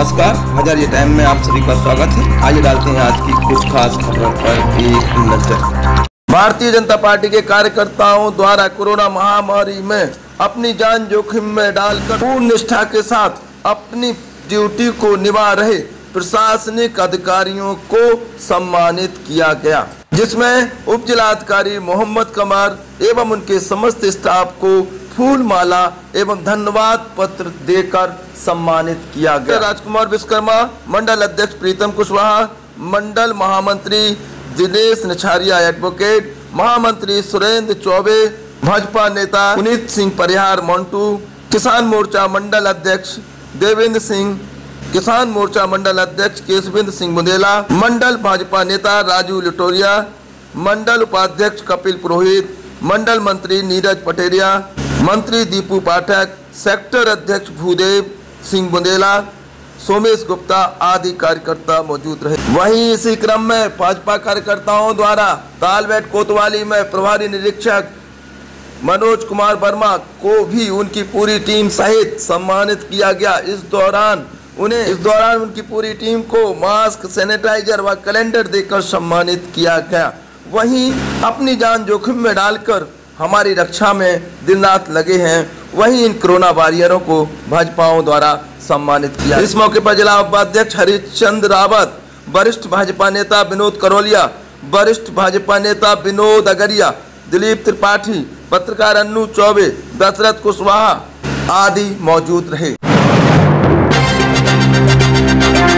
नमस्कार, हजारिया टाइम में आप सभी का स्वागत है। आइए डालते हैं आज की कुछ खास खबरों पर एक नजर। भारतीय जनता पार्टी के कार्यकर्ताओं द्वारा कोरोना महामारी में अपनी जान जोखिम में डालकर पूर्ण निष्ठा के साथ अपनी ड्यूटी को निभा रहे प्रशासनिक अधिकारियों को सम्मानित किया गया, जिसमें उप जिलाधिकारी मोहम्मद कमर एवं उनके समस्त स्टाफ को फूल माला एवं धन्यवाद पत्र देकर सम्मानित किया गया। राजकुमार विश्वकर्मा, मंडल अध्यक्ष प्रीतम कुशवाहा, मंडल महामंत्री दिनेश निछारिया एडवोकेट, महामंत्री सुरेंद्र चौबे, भाजपा नेता पुनीत सिंह परिहार मोन्टू, किसान मोर्चा मंडल अध्यक्ष देवेंद्र सिंह, किसान मोर्चा मंडल अध्यक्ष केशविंद्र सिंह बुंदेला, मंडल भाजपा नेता राजू लिटोरिया, मंडल उपाध्यक्ष कपिल पुरोहित, मंडल मंत्री नीरज पटेरिया, मंत्री दीपू पाठक, सेक्टर अध्यक्ष भूदेव सिंह बुंदेला, सोमेश गुप्ता आदि कार्यकर्ता मौजूद रहे। वहीं इसी क्रम में भाजपा कार्यकर्ताओं द्वारा तालबेट कोतवाली में प्रभारी निरीक्षक मनोज कुमार वर्मा को भी उनकी पूरी टीम सहित सम्मानित किया गया। इस दौरान उनकी पूरी टीम को मास्क, सैनिटाइजर व कैलेंडर देकर सम्मानित किया गया। वहीं अपनी जान जोखिम में डालकर हमारी रक्षा में दिन रात लगे हैं, वहीं इन कोरोना वॉरियरों को भाजपाओं द्वारा सम्मानित किया। इस मौके पर जिला उपाध्यक्ष हरिश्चंद्र रावत, वरिष्ठ भाजपा नेता विनोद करोलिया, वरिष्ठ भाजपा नेता विनोद अगरिया, दिलीप त्रिपाठी, पत्रकार अन्नू चौबे, दशरथ कुशवाहा आदि मौजूद रहे।